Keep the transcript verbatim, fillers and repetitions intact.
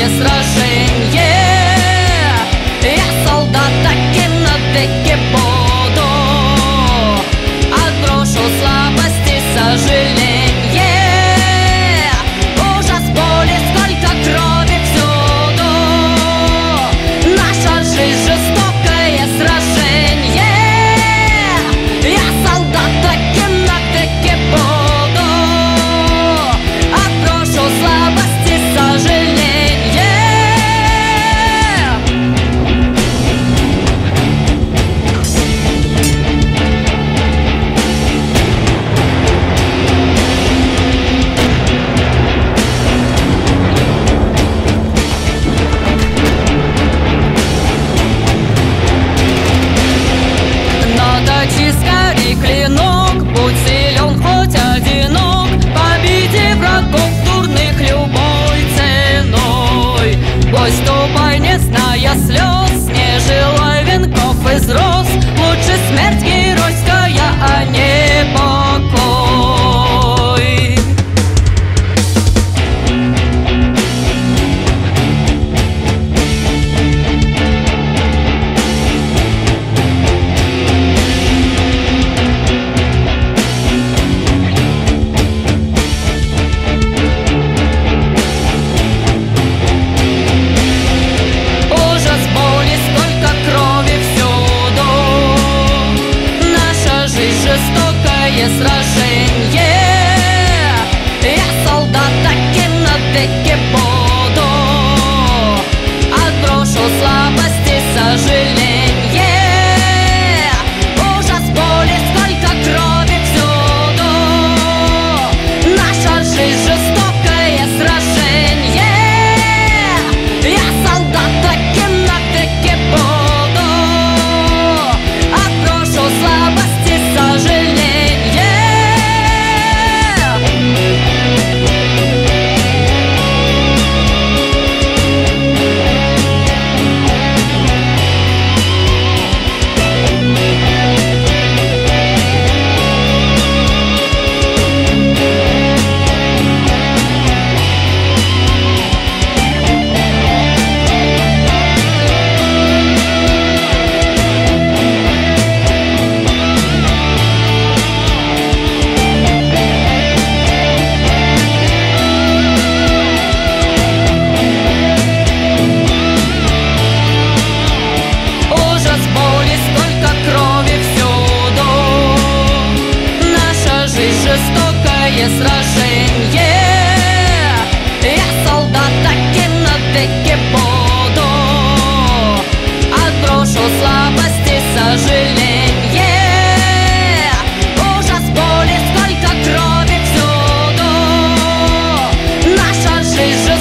жестокое сражение. Я солдат, таким навеки буду. Отброшу слабости, сожаление, ужас, боли, сколько крови всюду. Наша жизнь жестокое сражение. Я солдат, таким навеки буду. Отброшу слабости, сожаление. Наточи скорей клинок, будь силен, хоть одинок, победи врагов дурных любой ценой. Бой ступай, не зная слез, не желай венков из роз. Лучше смерть геройская, а не покой. Жестокое сражение. Я солдат, таким навеки буду. Отброшу слабости, сожаление, ужас, боли, сколько крови всюду. Наша жизнь жестокое сражение. Я солдат, таким навеки буду. Отброшу слабости, сожаление. Жестокое сражение. Я солдат, таким навеки буду. Отброшу слабости, сожаление, ужас, боли, сколько крови всюду. Наша жизнь